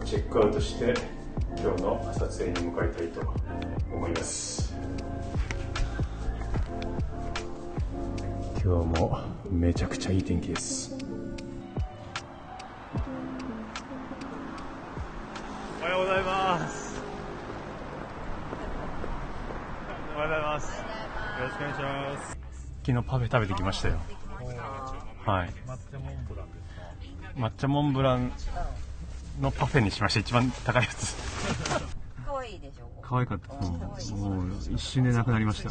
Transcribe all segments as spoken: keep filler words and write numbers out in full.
チェックアウトして今日の撮影に向かいたいと思います。今日もめちゃくちゃいい天気です。 おはようございます。おはようございます。よろしくお願いします。 昨日パフェ食べてきましたよ。はい。 抹茶モンブランですか？ 抹茶モンブランのパフェにしました。一番高いやつ。 可愛いでしょ。 可愛かった。もう、もう一瞬でなくなりました。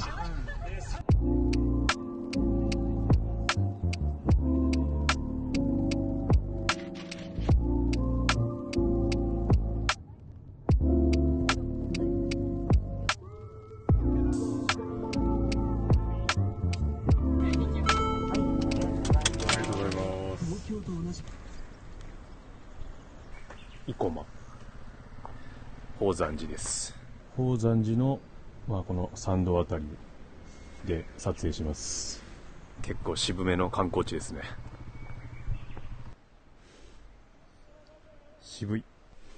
生駒宝山寺です。宝山寺の、まあ、この参道あたりで撮影します。結構渋めの観光地ですね。渋い。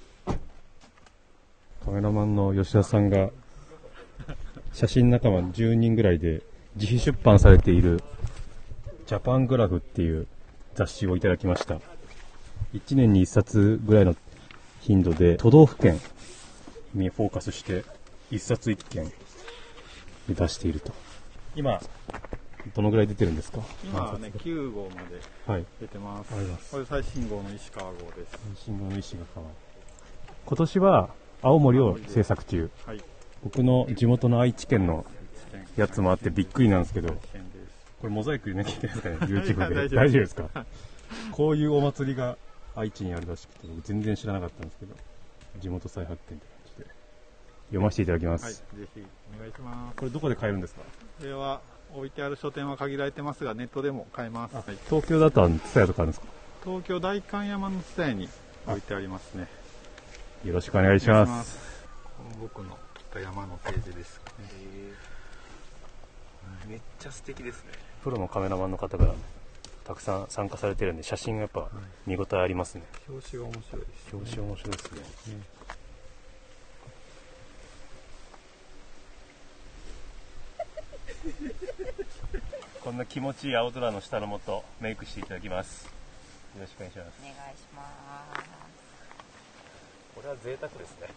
カメラマンの吉田さんが写真仲間じゅうにんぐらいで自費出版されているジャパングラフっていう雑誌をいただきました。いちねんにいっさつぐらいの頻度で都道府県にフォーカスしていっさついっけんで出していると。今どのぐらい出てるんですか？ 今はねきゅうごうまで出てます。 はい、 これ最新号の石川号です。 最新号の石川。今年は青森を制作中。はい、僕の地元の愛知県のやつもあってびっくりなんですけど、これモザイク入れなきゃいけないですかね？ YouTube で大丈夫ですか？こういうお祭りが愛知にあるらしくて、僕全然知らなかったんですけど、地元再発見って感じで読ませていただきます。 はい、ぜひお願いします。 これどこで買えるんですか？ これは置いてある書店は限られてますが、ネットでも買えます。はい、 東京だとツタヤとかあるんですか？ 東京代官山のツタヤに置いてありますね。 よろしくお願いします。 僕の切った山のページです、ね。 めっちゃ素敵ですね。プロのカメラマンの方がたくさん参加されてるんで、写真がやっぱ見応えありますね。 表紙が面白いです、ね。 表紙面白いですね。こんな気持ちいい青空の下の下メイクしていただきます。よろしくお願いします。 お願いします。 これは贅沢ですね。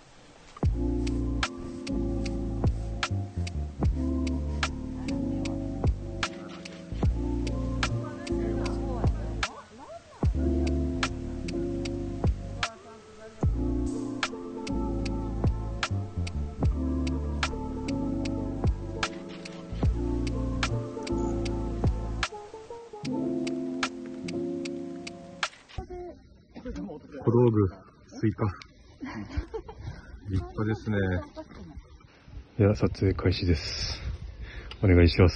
小道具、スイカ。立派ですね。では撮影開始です。お願いします。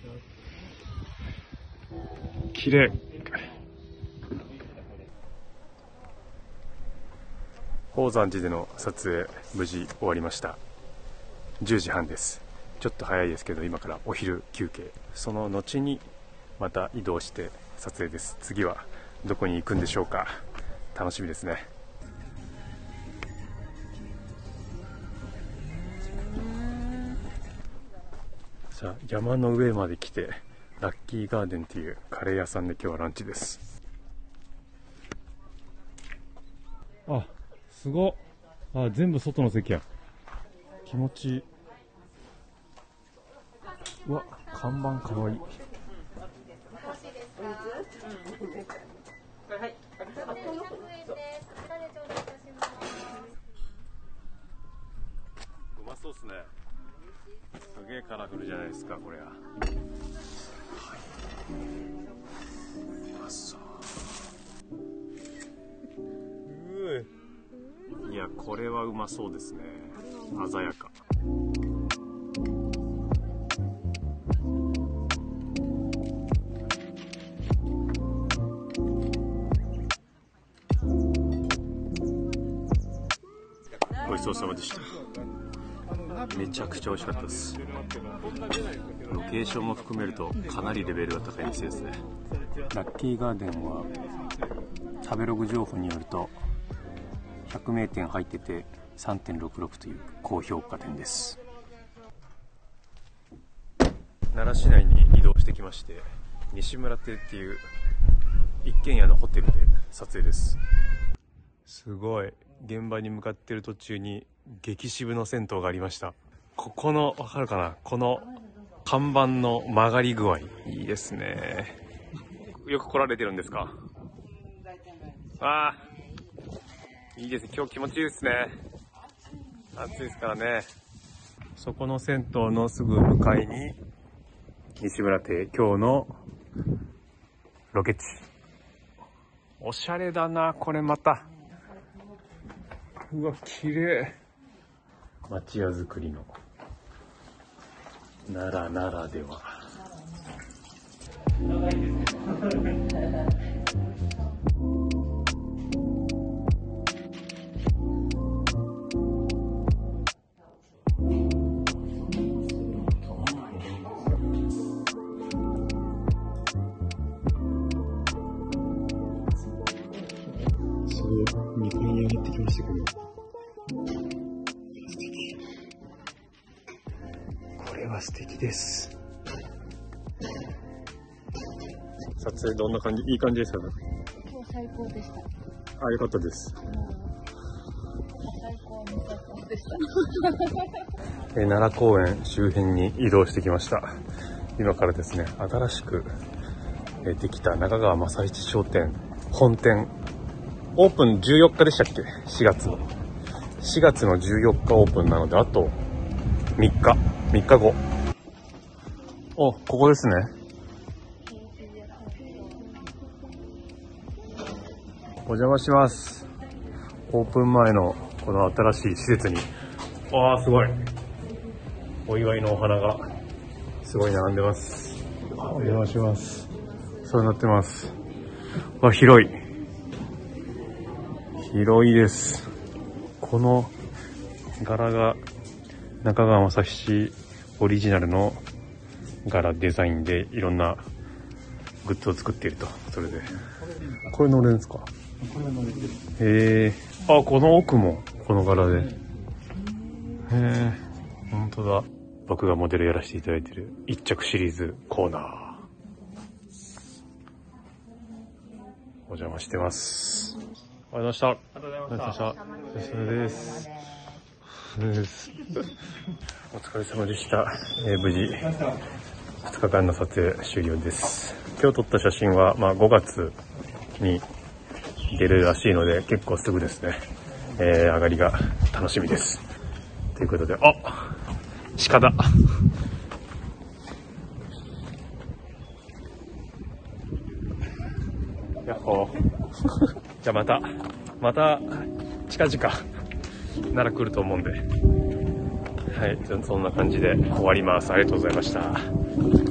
綺麗。宝山寺での撮影無事終わりました。じゅうじはんです。ちょっと早いですけど今からお昼休憩。その後にまた移動して撮影です。次はどこに行くんでしょうか。楽しみですね。さあ山の上まで来てラッキーガーデンっていうカレー屋さんで今日はランチです。あ、すごっ。あ、全部外の席や。気持ちいい。うわ、看板かわいい。うまそうっすね。すげえカラフルじゃないですか、これは。うまそう。いや、これはうまそうですね。鮮やか。ごちそうさまでした。めちゃくちゃ美味しかったです。ロケーションも含めるとかなりレベルが高い店ですね。ラッキーガーデンは食べログ情報によると百名店入ってて さんてんろくろく という高評価店です。奈良市内に移動してきまして、西村邸っていう一軒家のホテルで撮影です。すごい、現場に向かってる途中に激渋の銭湯がありました。ここのわかるかな、この看板の曲がり具合いいですね。よく来られてるんですか？ああ、いいですね。今日気持ちいいですね。暑いですからね。そこの銭湯のすぐ向かいに西村邸、今日のロケ地。おしゃれだな、これまた。うわ、綺麗。町屋造りの奈良ならでは。すごい、にかいに上がってきましたけど。これは素敵です。撮影どんな感じ？いい感じですかね。 今日最高でした。 あ、よかったです。 最高の最高でした。 えー、奈良公園周辺に移動してきました。今からですね、新しくできた中川正一商店本店、オープンじゅうよっかでしたっけ？ しがつの。しがつのじゅうよっかオープンなので、あとみっか、みっかご。お、ここですね。お邪魔します。オープン前のこの新しい施設に。ああ、すごい。お祝いのお花がすごい並んでます。お邪魔します。そうなってます。わ、広い。広いです。この柄が中川正七オリジナルの柄デザインでいろんなグッズを作っていると。それでこれのれんですか？これのれんです。へえ。あ、この奥もこの柄で。へえ、本当だ。僕がモデルやらせていただいている一着シリーズコーナー、お邪魔してます。ありがとうございました。ありがとうございました。お疲れ様です。お疲れ様でした。えー、無事ふつかかんの撮影終了です。今日撮った写真は、まあ、ごがつに出るらしいので結構すぐですね、えー、上がりが楽しみです。ということで、あ、鹿だ。やっほー。じゃあまたまた近々なら来ると思うんで、はい、そんな感じで終わります。ありがとうございました。